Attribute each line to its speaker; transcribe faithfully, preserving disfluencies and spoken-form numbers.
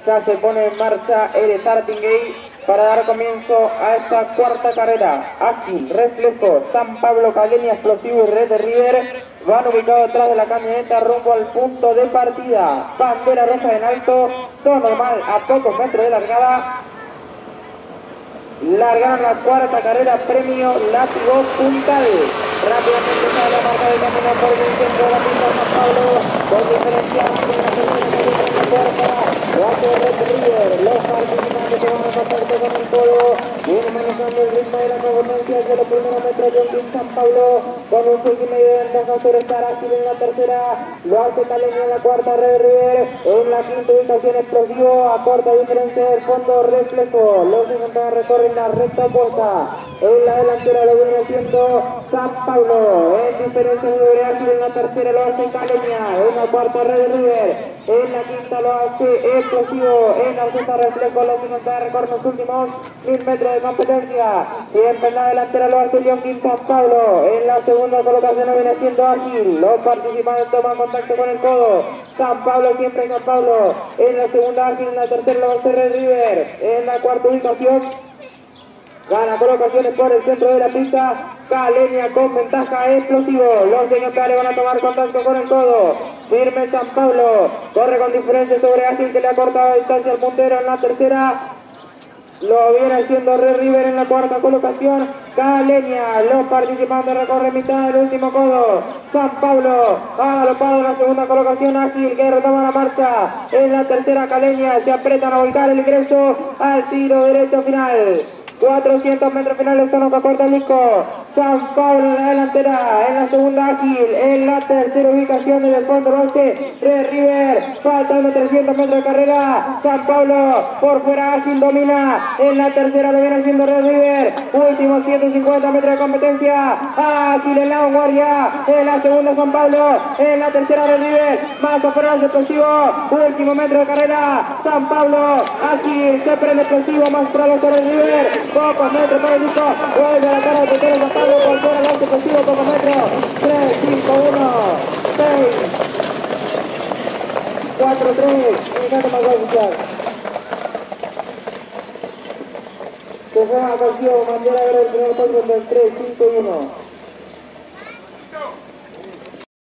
Speaker 1: Ya se pone en marcha el starting gate para dar comienzo a esta cuarta carrera. Ágil, reflejo, San Pablo, Calenia, Explosivo y Red de River van ubicados atrás de la camioneta rumbo al punto de partida. Bandera roja en alto, todo normal a pocos metros de largada. Largan la cuarta carrera, premio látigo puntal. Rápidamente sale la marca de camino por el centro de la pista San Pablo, con diferencia de la tercera carrera en la cuarta. Cuatro Red River, los participantes que van a pasarse con el codo, vienen manejando el ritmo de la competencia desde los primeros metros de Joaquín San Pablo, con un seis y medio de ventaja sobre estar ágil en la tercera, lo hace Calenia en la cuarta, Red River, en la quinta ubicación Explosivo, a corta diferencia del fondo reflejo, los intentados recorren la recta opuesta, en la delantera lo viene haciendo San Pablo, en diferencia de ágil en la tercera lo hace Calenia, en la cuarta Red River, en la quinta lo hace Explosivo, en la sexta reflejo los intentados recorren los últimos mil metros de competencia, siempre en la delantera lo hace Joaquín San Pablo, en la segunda colocación lo viene siendo ágil, los participantes toman contacto con el codo, San Pablo siempre San Pablo, en la segunda ágil, en la tercera lo hace Red River, en la cuarta ubicación gana colocaciones por el centro de la pista, Calenia con ventaja Explosivo, los señores van a tomar contacto con el codo, firme San Pablo, corre con diferencia sobre ágil que le ha cortado distancia al puntero en la tercera, lo viene haciendo Red River en la cuarta colocación, Calenia, los participantes recorren mitad del último codo, San Pablo, agalopado en la segunda colocación, ágil que retoma la marcha, en la tercera Calenia, se apretan a volcar el ingreso al tiro derecho final. cuatrocientos metros finales son los que acorta el disco. San Pablo en la delantera, en la segunda ágil, en la tercera ubicación desde el fondo bosque de River, faltando trescientos metros de carrera, San Pablo por fuera ágil domina, en la tercera lo viene haciendo Red River, últimos ciento cincuenta metros de competencia, ágil en la vanguardia, en la segunda San Pablo, en la tercera Red River, más afuera el Explosivo, último metro de carrera, San Pablo, ágil, se prende Explosivo, más para los Red River, pocos metros para el disco, vuelve a la cara de Petero San Pablo, por fuera el auto Explosivo, pocos metros, tres, cinco, uno, seis, cuatro, tres, me encanta más oficial. Se juega a Calcio, bandera verde, el primer cuatro, tres, cinco, uno.